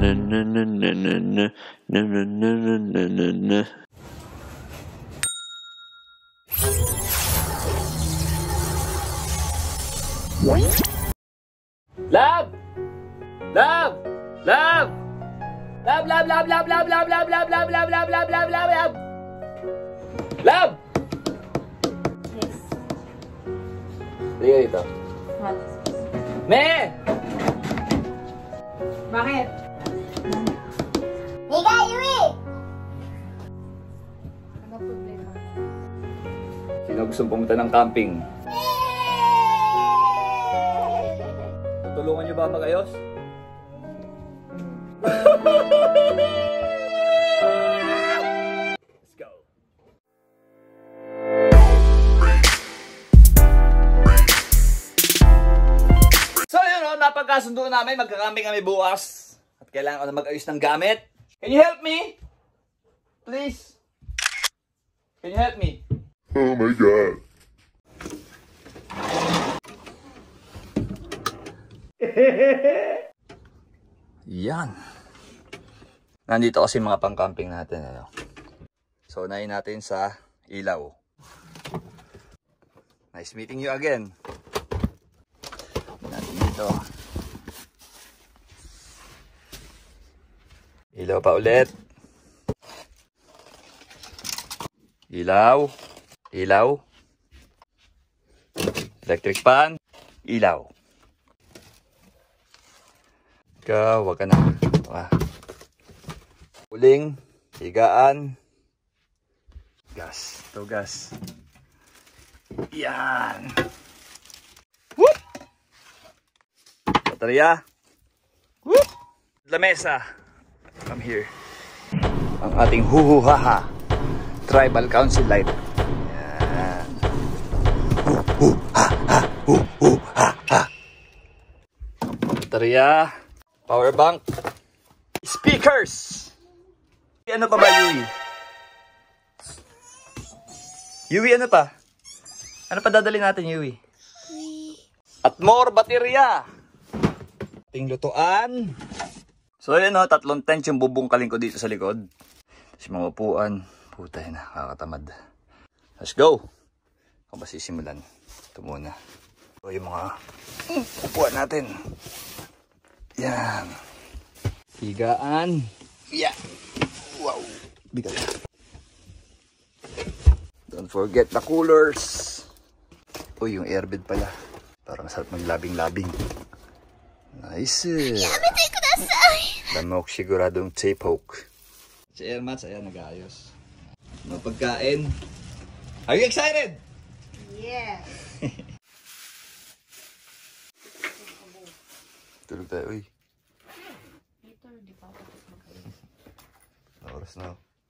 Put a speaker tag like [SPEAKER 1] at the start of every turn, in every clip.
[SPEAKER 1] Love! Love! Love! Love, love, love, love, love, love, love, love, love, love, love, love, love, love, love! Love!
[SPEAKER 2] Yes.
[SPEAKER 1] Liga dito.
[SPEAKER 2] What?
[SPEAKER 1] Me!
[SPEAKER 2] Bakit?
[SPEAKER 3] Liga, Yui!
[SPEAKER 2] Ano problema?
[SPEAKER 1] Sino gustong pumunta ng camping? Tutulungan niyo ba magayos? Let's go. So yun o, napagkasundo namin, magkakamping kami bukas. At kailangan ko na mag-ayos ng gamit. Can you help me? Please? Can you help me?
[SPEAKER 4] Oh my god.
[SPEAKER 1] Yan. Nandito kasi mga pang-camping natin. Ano? So, unahin natin sa ilaw. Nice meeting you again. Natin dito. Ilaw pa ulit. Ilaw. Ilaw. Electric pan. Ilaw. Ikaw, wag ka na. Uling, higaan, gas. Ito gas. Yan. Whoop! Baterya. Whoop! Lamesa. Come here. Ang ating huhuhaha. Tribal Council light. Yan. Huhuhaha. Huhuhaha. Baterya. Power bank. Speakers. Ano pa ba, Yui? Yui, ano pa? Ano pa dadali natin, Yui? At more baterya. Ating lutuan. So, yun o, 3 tent yung bubungkalin ko dito sa likod. Tapos mga upuan. Puta yun na, kakatamad. Let's go. Ako ba sisimulan? Ito muna. So, yung mga upuan natin. Yan. Higaan. Yeah. Wow. Bigat. Don't forget the coolers. Uy, yung airbed pala. Parang masarap maglabing-labing. Nice.
[SPEAKER 3] Yamitay kudasai!
[SPEAKER 1] Lamok siguradong tape hook. Si Ermats, ayan, nag-aayos. Mga pagkain. Are you excited?
[SPEAKER 2] Yes.
[SPEAKER 1] Tulog tayo, uy.
[SPEAKER 2] Dito, di pa ako tapos magkaroon.
[SPEAKER 1] Ano oras na?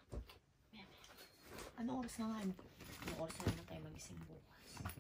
[SPEAKER 2] Anong oras na nga? Anong oras na tayo magising bukas?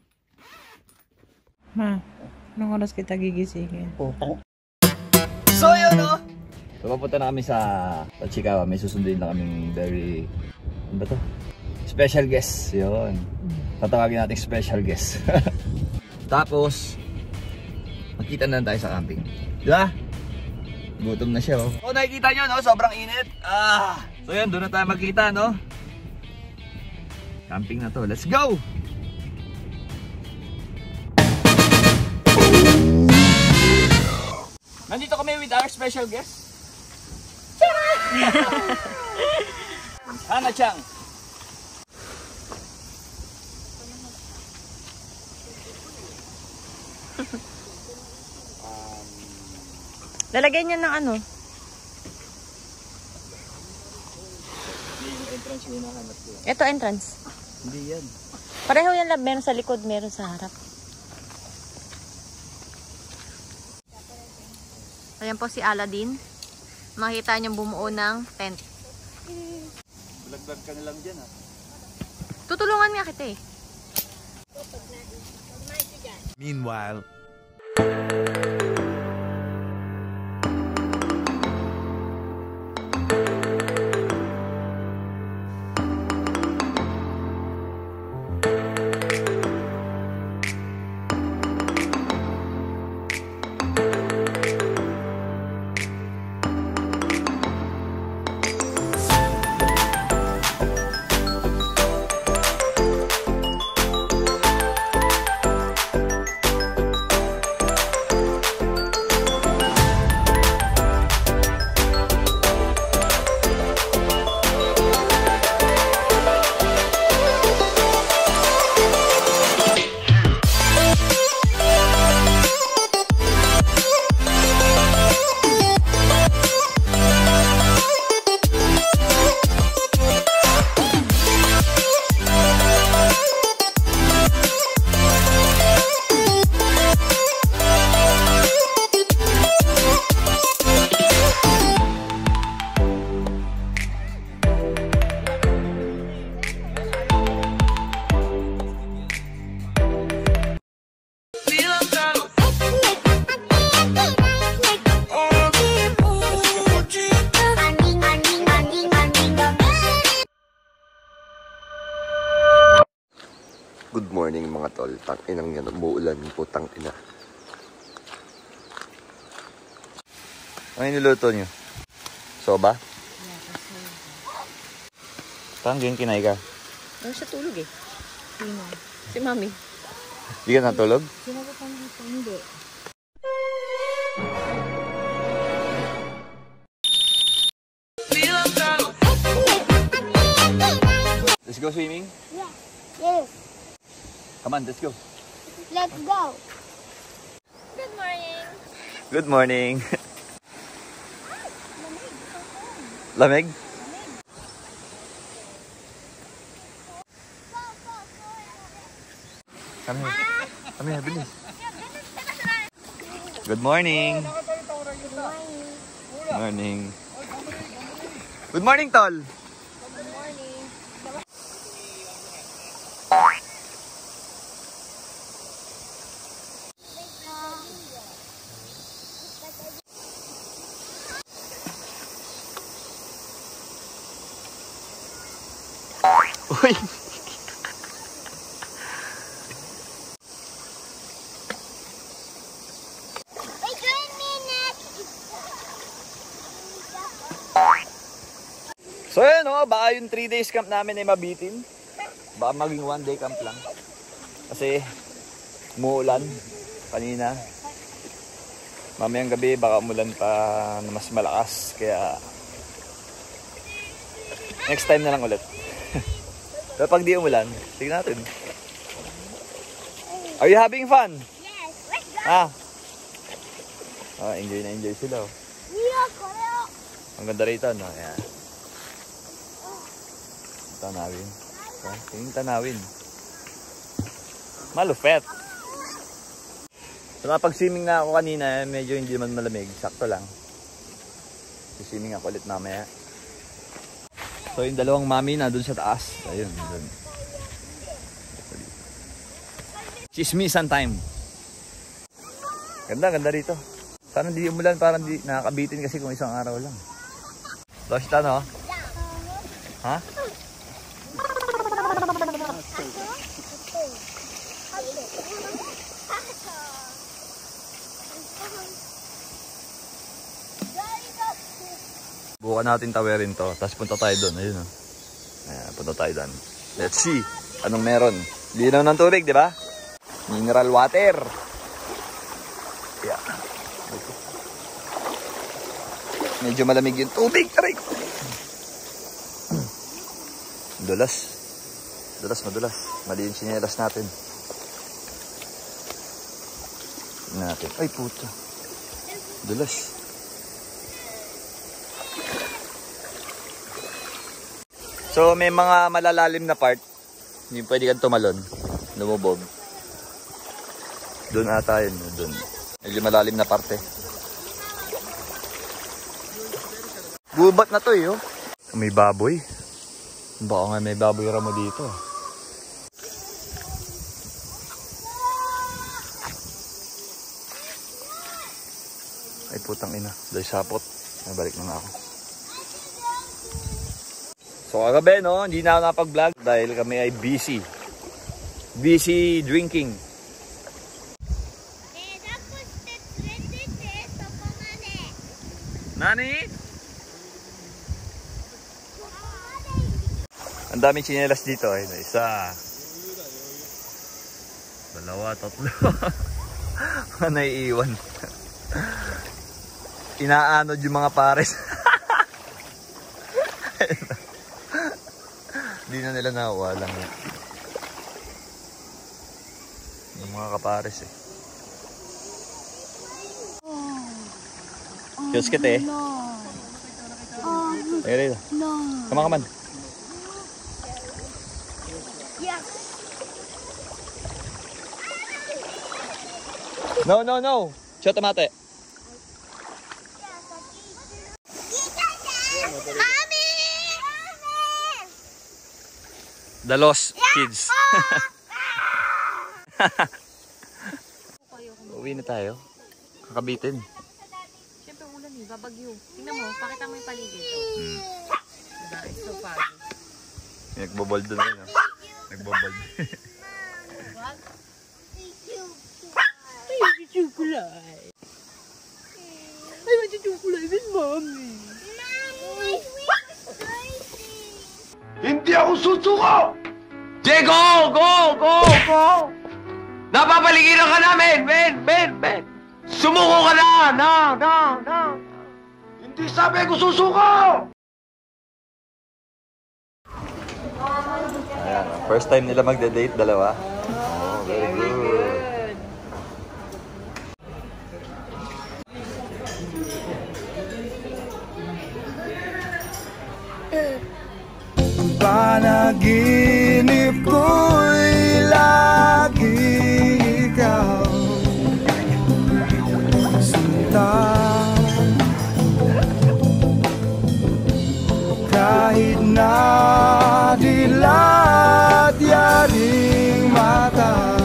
[SPEAKER 5] Ma, anong oras kita gigisingin?
[SPEAKER 1] So yun no? So papunta na kami sa Chikawa. May susunduin na kaming very, ano ba to? Special guest. Yun. Tatawagin natin special guest. Tapos magkita na tayo sa camping. Diba? Gutom na siya oh. Oh, nakikita nyo no? Sobrang init. So yun, doon na tayo magkita no? Camping na to. Let's go! Nandito kami with our special guest. Hana-chan.
[SPEAKER 5] Lalagyan niya ng ano?
[SPEAKER 1] Yung entrance yung hinahanap ko.
[SPEAKER 5] Ito entrance.
[SPEAKER 1] Hindi yan.
[SPEAKER 5] Pareho yan lab. Meron sa likod, meron sa harap. Ayan po si Aladdin. Makita niyong bumuo ng tent.
[SPEAKER 1] Bulaglag ka na lang dyan ha.
[SPEAKER 5] Tutulungan nga kita eh.
[SPEAKER 4] Meanwhile,
[SPEAKER 6] mga tol. Tang-inang yan, umuulan putang ina.
[SPEAKER 1] Ano yung niluto nyo? Soba? Parang ganyan kinay ka.
[SPEAKER 2] Ano siya tulog eh? Sino? Si Mami.
[SPEAKER 1] Di ka natulog?
[SPEAKER 2] Sinabi pa dito, hindi.
[SPEAKER 1] Let's go swimming?
[SPEAKER 3] Yeah. Yes.
[SPEAKER 1] Come on, let's go.
[SPEAKER 3] Let's go.
[SPEAKER 5] Good morning.
[SPEAKER 1] Good morning. Lamig? Come here. Come here, bilis. Good morning. Morning. Good morning, Tol. Uy!
[SPEAKER 3] Wait 1 minute.
[SPEAKER 1] So yun baka yung 3 days camp namin ay mabitin. Baka maging 1 day camp lang. Kasi umuulan kanina. Mamayang gabi baka umulan pa na mas malakas. Kaya next time na lang ulit. Pero pag di umulan, tignan natin. Are you having fun?
[SPEAKER 3] Yes. Let's go.
[SPEAKER 1] Ah. Enjoy na enjoy sila.
[SPEAKER 3] Yeah, Koro.
[SPEAKER 1] Ang ganda rito, no? Ayan. Tanawin. Tingin tanawin. Malupet. So napag-swimming na ako kanina, medyo hindi naman malamig. Sakto lang. Swimming ako ulit mamaya. So yung dalawang mami na dun sa taas. Ayun, dun. Chismisan time. Ganda, ganda rito. Sana di umulan, parang di nakakabitin kasi kung isang araw lang. Losta, no? Ha? Bukan natin tawerin to, tapos punta tayo doon. Ayun, oh. Ayan, punta tayo doon. Let's see anong meron. Linaw ng tubig, di ba? Mineral water. Yeah. Medyo malamig yung tubig. Aray ko. Dulas. Dulas, madulas. Mali yung sinelas natin. Tingnan natin. Ay, puto. Dulas. So, may mga malalalim na part. Hindi pwede kang tumalon. Lumubog. Doon ata yun. Doon. Medyo malalim na parte. Gubat na to eh, oh. May baboy. Baka nga may baboy ramo dito. Ay, putang ina. Dahil sapot. Nabalik na nga ako. So kagabi, no, hindi na ako napag-vlog dahil kami ay busy. Busy drinking. Nani? Ang daming tsinelas dito. Ay, isa. Dalawa, tatlo. Naiiwan. Inaanod yung mga pares. Hindi na nila nakuha lang yan. Yung mga kapares eh. Kiosk kita eh. Ay, rito. Come on, come on. No, no, no. Shot tomate. The Lost Kids. Uwi na tayo. Kakabitin.
[SPEAKER 2] Siyempre ulan eh, babagyo. Tingnan mo, pakita mo yung paligid. Diba? It's so foggy.
[SPEAKER 1] Nagbobold doon. Nagbobold.
[SPEAKER 7] Hindi ako susuko! Diego! Go! Go! Go! Napapaligiran ka namin! Ben! Sumuko ka na! No! Hindi sabi ko susuko!
[SPEAKER 1] Ayan, first time nila magde-date, dalawa. Oh, very good.
[SPEAKER 4] Panaginip ko'y lagi ikaw sinta. Kahit na dilat yaring mata,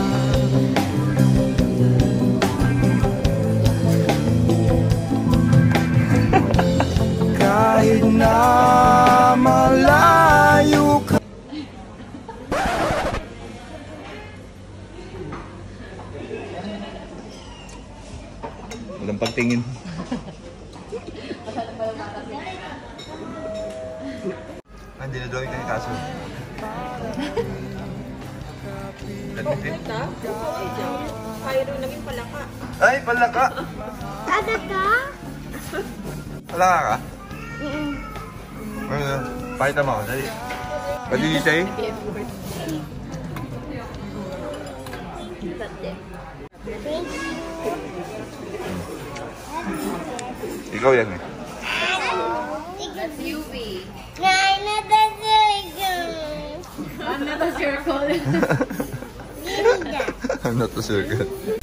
[SPEAKER 4] kahit na malayo ka.
[SPEAKER 1] Walang pagtingin. Hindi na drawing kayo kaso. Ay, palaka!
[SPEAKER 3] Ada ka?
[SPEAKER 1] Palaka ka? Ano? Pakita mo ako, dali. What did you say? Ikaw yan eh.
[SPEAKER 2] UV.
[SPEAKER 3] Another circle.
[SPEAKER 2] Another circle.
[SPEAKER 3] Ganda.
[SPEAKER 1] I'm not a circle.